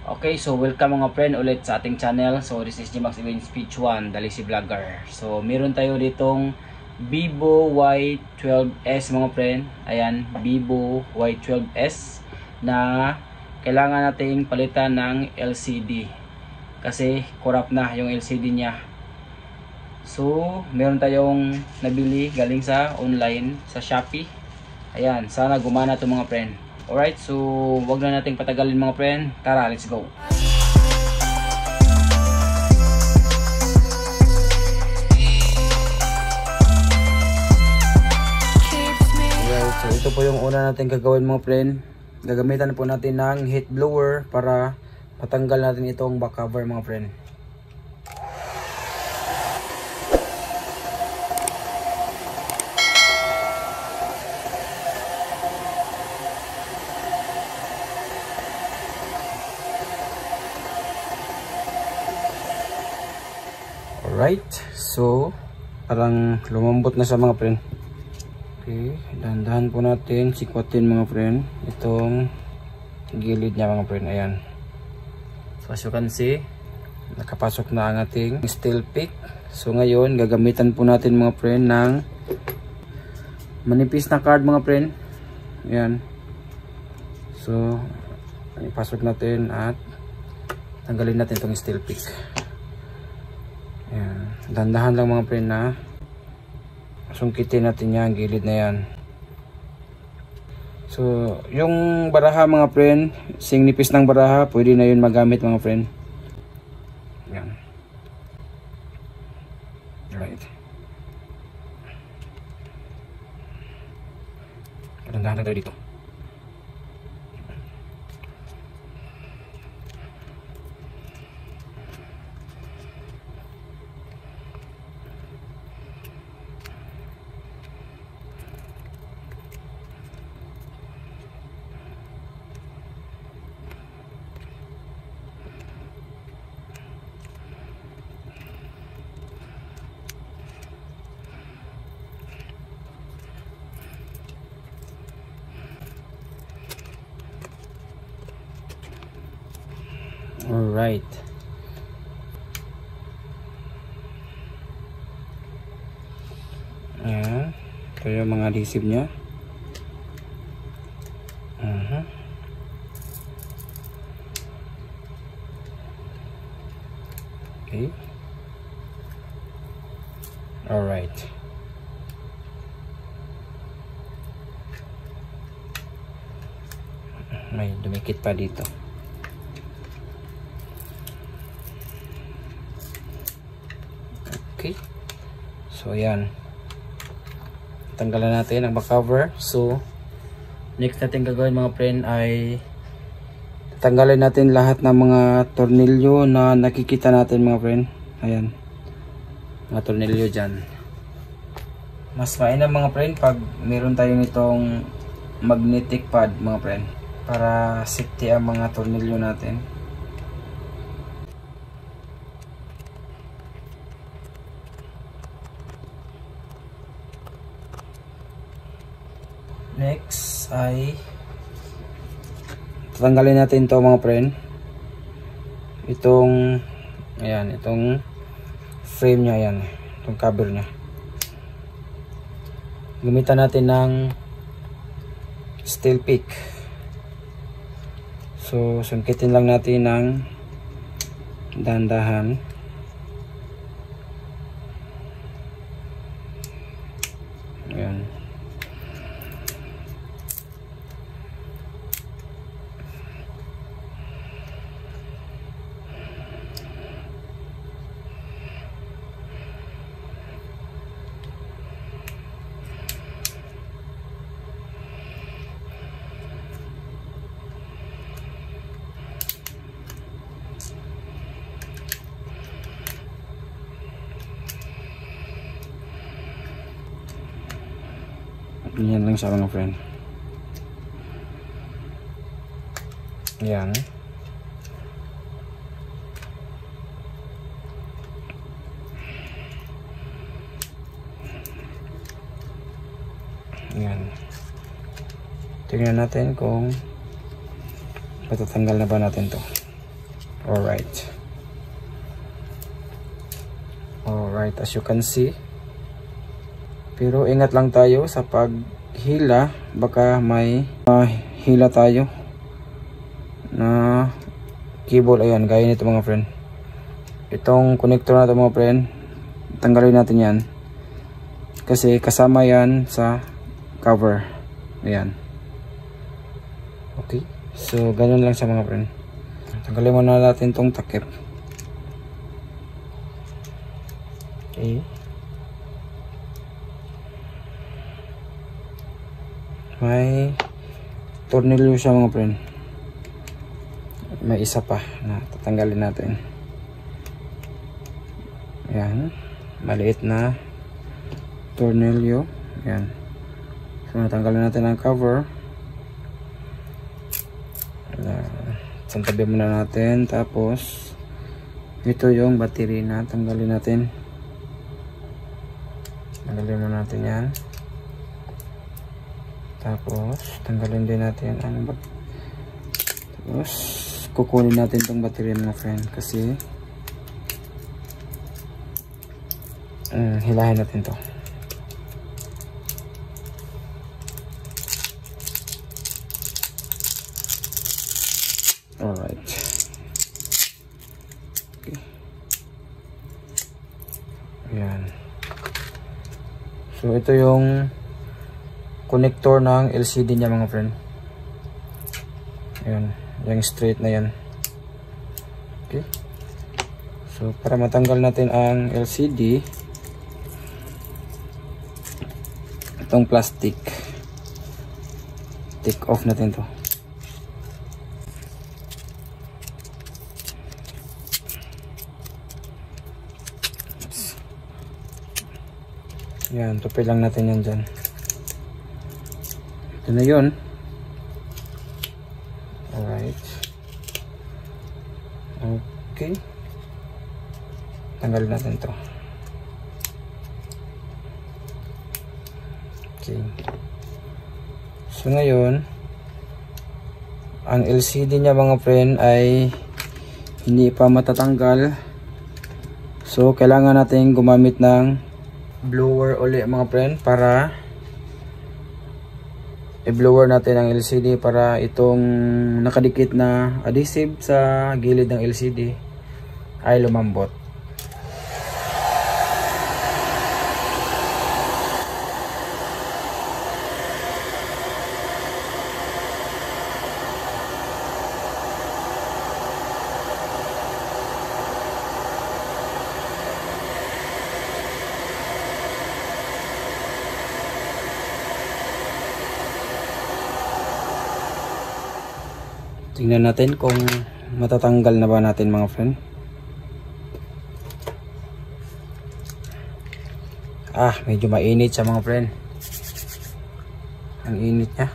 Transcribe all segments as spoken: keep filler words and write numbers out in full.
Okay, so welcome mga friend ulit sa ating channel. So this is G-Max Events Speech one, Dali si Vlogger. So meron tayo ditong Vivo Y twelve S mga friend. Ayan, Vivo Y twelve S na kailangan nating palitan ng L C D kasi corrupt na yung L C D niya. So meron tayong nabili galing sa online sa Shopee. Ayan, sana gumana to mga friend. Alright, so wag na nating patagalin mga friend. Tara, let's go. Alright, so ito po yung una natin gagawin mga friend. Gagamitan po natin ng heat blower para patanggal natin itong back cover mga friend. Alright, so parang lumambot na sa mga friend. Okay, dahan-dahan po natin sikwatin mga friend itong gilid niya mga friend. Ayan, so as you can see, nakapasok na ang ating steel pick. So ngayon gagamitan po natin mga friend ng manipis na card mga friend. Ayan, so ipasok natin at tanggalin natin itong steel pick. Ayan, dandahan lang mga friend na sungkitin natin yan, gilid na yan. So yung baraha mga friend, sing nipis ng baraha, pwede na yun magamit mga friend. Ayan. Alright, dandahan na tayo dito. Alright. Ayan, ito yung mga adhesive nya. Uh-huh. Okay. Alright. May dumikit pa dito. Okay, so ayan, tanggalan natin ang back cover. So next natin gagawin mga friend ay tanggalin natin lahat ng mga tornilyo na nakikita natin mga friend. Ayan, mga tornilyo dyan. Mas mainam mga friend pag meron tayong itong magnetic pad mga friend para safety ang mga tornilyo natin. Next ay tatanggalin natin to mga friend, itong ayan, itong frame nya, ayan, itong cover nya. Gamitan natin ng steel pick. So sungkitin lang natin ng dahan-dahan. Ayan. Ganyan lang siya mga friend. Yan. Yan. Tingnan natin kung matatanggal na ba natin to. Alright. Alright, as you can see. Pero ingat lang tayo sa paghila, baka may uh, hila tayo na cable. Ayan, gaya nito mga friend. Itong connector na ito mga friend, tanggalin natin yan kasi kasama yan sa cover. Ayan. Okay, so ganun lang sa mga friend. Tanggalin muna natin itong takip. Okay. May tornilyo siya mga friend. May isa pa na tatanggalin natin. Ayan. Maliit na tornilyo. Ayan. So natanggalin natin ang cover. Santabi muna natin. Tapos ito yung battery na tanggalin natin. Tanggalin muna natin yan. Tapos tanggalin din natin ang bat tapos kukunin natin itong battery mga friend kasi um, hilahin natin to. Alright. Okay. Ayan. So ito yung connector ng L C D niya mga friend. Ayan, yung straight na yan. Okay. So para matanggal natin ang L C D, itong plastic, take off natin to. Yan, tupi lang natin yan dyan. Ito na yun. Alright. Okay. Tanggalin natin to. Okay. So ngayon, ang L C D niya mga friend ay hindi pa matatanggal. So kailangan natin gumamit ng blower ulit mga friend para i-blower natin ang L C D para itong nakadikit na adhesive sa gilid ng L C D ay lumambot. Tingnan natin kung matatanggal na ba natin mga friend. Ah, medyo mainit siya mga friend. Ang init niya.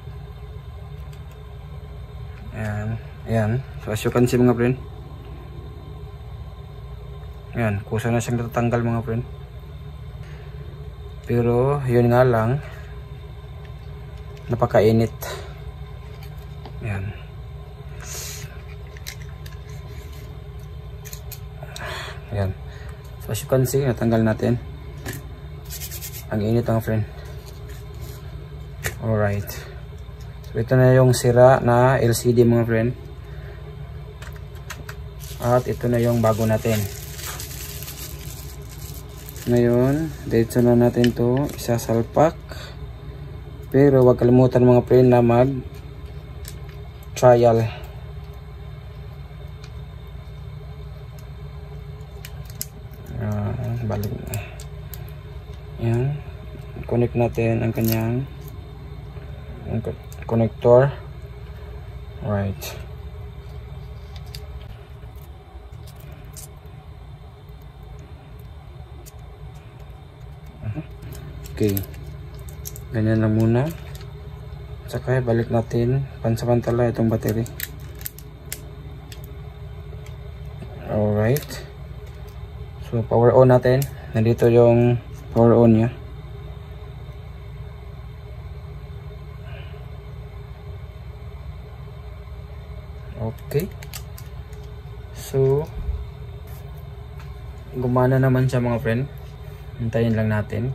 Ayan, ayan. So as you can see mga friend. Ayan, kusa na siyang natatanggal mga friend. Pero yun nga lang, napakainit. Ayan. Ayan. So as you can see, natanggal natin. Ang init mga friend. Alright. So ito na yung sira na L C D mga friend. At ito na yung bago natin. Ngayon, dito na natin to isasalpak. Pero wag kalimutan mga friend na mag trial. Balik na. Yan. Connect natin ang kanyang connector. Right. Okay. Ganyan lang muna. Saka balik natin pansamantala itong battery. Alright. So power on natin. Nandito yung power on niya. Okay. So, gumana naman siya mga friend. Hintayin lang natin.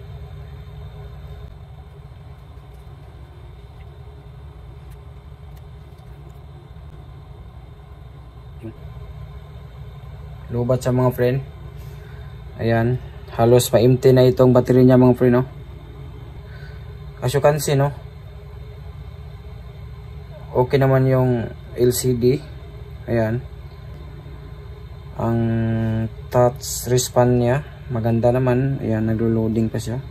Lubat siya mga friend. Ayan. Halos pa-empty na itong battery niya mga friend, no? As you can see, no? Okay naman yung L C D. Ayan. Ang touch response niya maganda naman. Ayan, naglo-loading pa siya.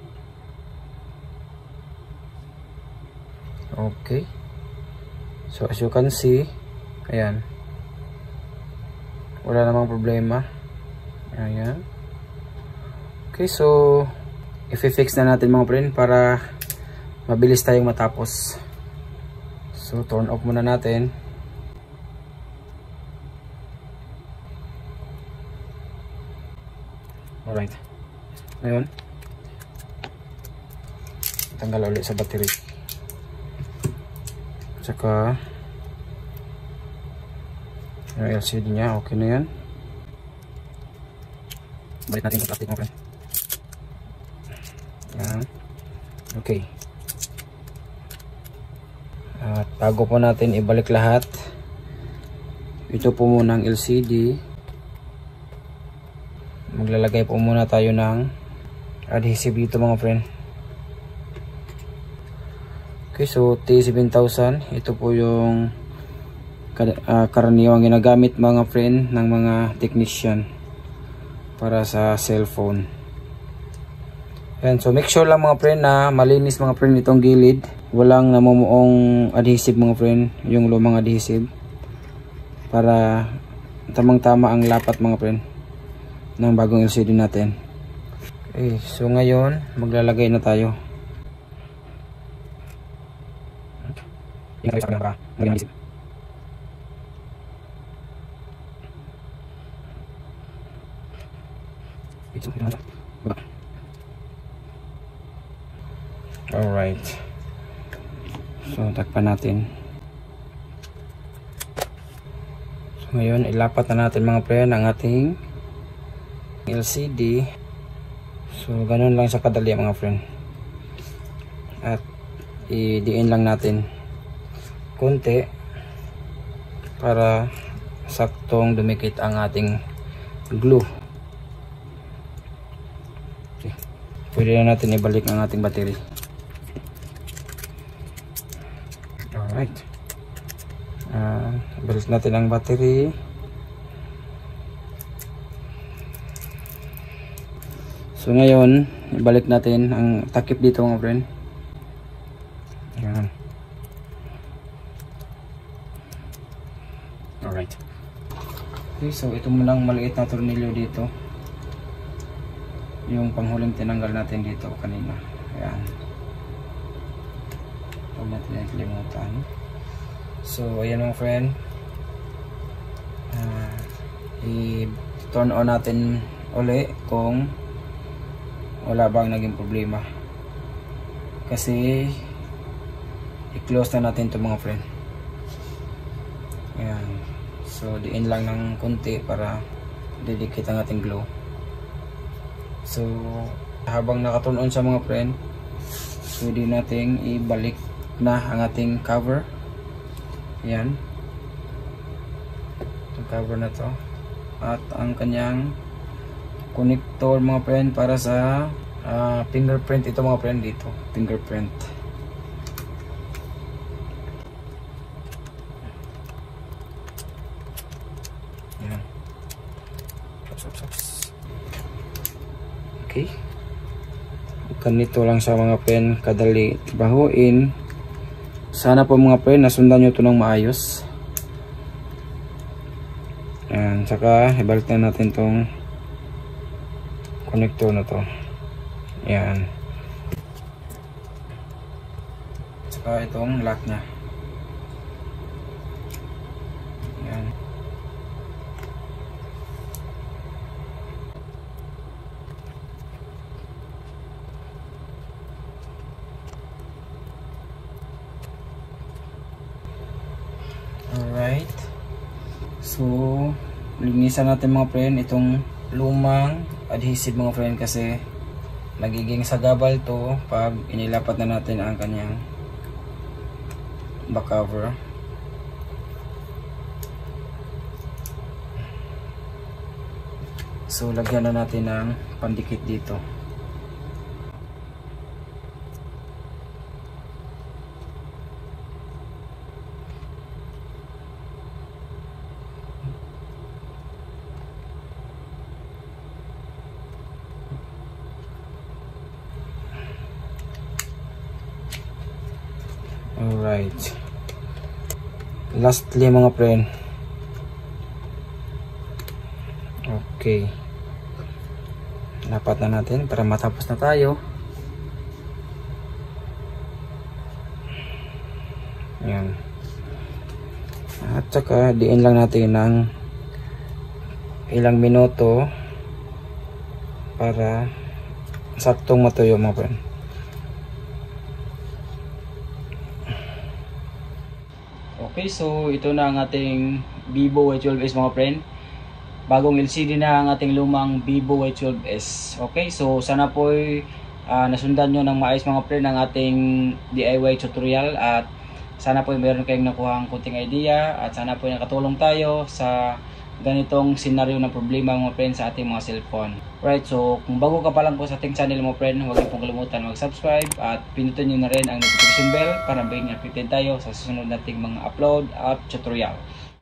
Okay. So as you can see, ayan, wala namang problema. Ayan. Okay, so i-fix na natin mga friend para mabilis tayong matapos. So turn off muna natin. Alright. Ngayon, tanggal ulit sa battery. Tsaka yung L C D nya, okay na yan. Balik natin yung plastic mga friend. Yan. Okay. At bago po natin ibalik lahat, ito po muna ang L C D. Maglalagay po muna tayo ng adhesive dito mga friend. Okay, so T seven thousand, ito po yung uh, karaniwang ginagamit mga friend ng mga technician para sa cellphone. Ayan, so make sure lang mga friend na malinis mga friend itong gilid. Walang namumuong adhesive mga friend, yung lumang adhesive, para tamang tama ang lapat mga friend ng bagong L C D natin. Okay, so ngayon maglalagay na tayo. Alright, so takpan natin. So ngayon ilapat na natin mga friend ang ating L C D. So ganun lang sa kadali mga friend. At i-diin lang natin konti para saktong dumikit ang ating glue. Okay. Pwede na natin ibalik ang ating battery. Alright. Uh, balik natin ang battery. So ngayon, ibalik natin ang takip dito mga friend. Ayan. Alright. Okay, so ito munang maliit na tornilyo dito. Yung panghuling tinanggal natin dito kanina. Ayan. Huwag natin yung kalimutan. So ayan mga friend. Uh, I-turn on natin uli kung wala bang naging problema, kasi i-close na natin ito mga friend. Ayan. So diin lang ng konti para didikit ang ating glue. So habang naka-turn on siya mga friend, pwede nating ibalik na ang ating cover. Ayan, itong cover na to at ang kanyang connector mga friend para sa uh, fingerprint. Ito mga friend, dito fingerprint. Yan. Okay, ganito lang sa mga friend kadali trabahuin. Sana po mga friend nasundan nyo ito ng maayos. Yan, saka ibalik na natin tong connector na to. Yan. Saka itong lock nya. Yan. Alright. So So, linisan natin mga friend itong lumang adhesive mga friend kasi nagiging sagabal to pag inilapat na natin ang kanyang back cover. So, lagyan na natin ng pandikit dito. Alright. Lastly mga friend. Okay. Dapat na natin para matapos na tayo. Ayan. At saka diin lang natin ng ilang minuto para saktong matuyo mga friend. Okay, so ito na ang ating Vivo Y twelve S mga friend. Bagong L C D na ang ating lumang Vivo Y twelve S. Okay, so sana po uh, nasundan nyo ng maayos mga friend ang ating D I Y tutorial at sana po meron kayong nakuha ang kunting idea at sana po nakatulong tayo sa ganitong senaryo ng problema mga friend sa ating mga cellphone. Right, so kung bago ka pa lang po sa ating channel mga friend, huwag niyo pong kalimutan mag-subscribe at pinutin niyo na rin ang notification bell para maging updated tayo sa susunod nating mga upload at tutorial.